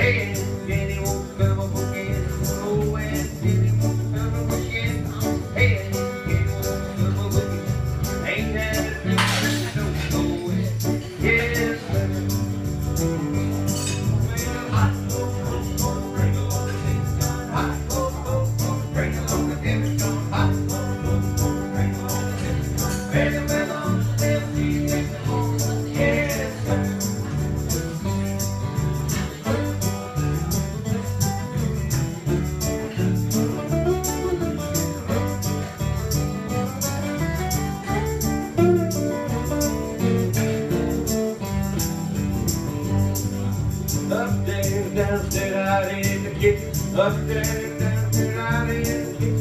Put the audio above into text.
Hey, Jenny won't come up again. Oh, and Jenny won't come up again. Hey, Jenny won't come up again. Ain't that a difference? Don't go away. Yes, sir. Well, hot cocoa, bring along the things gone. Hot cocoa, bring along the things gone. Hot cocoa, bring along the things gone. Very well on the left, she's in the home. Yes, sir. Upstairs, downstairs, out in the kitchen. Upstairs, downstairs, out in the kitchen.